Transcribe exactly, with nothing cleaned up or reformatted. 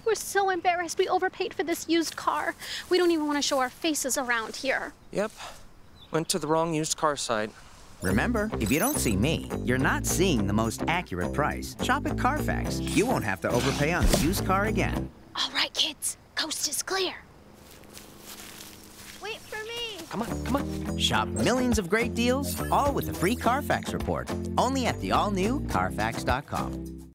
We're so embarrassed we overpaid for this used car. We don't even want to show our faces around here. Yep. Went to the wrong used car site. Remember, if you don't see me, you're not seeing the most accurate price. Shop at CARFAX. You won't have to overpay on a used car again. All right, kids. Coast is clear. Wait for me. Come on, come on. Shop millions of great deals, all with a free CARFAX report. Only at the all-new CARFAX dot com.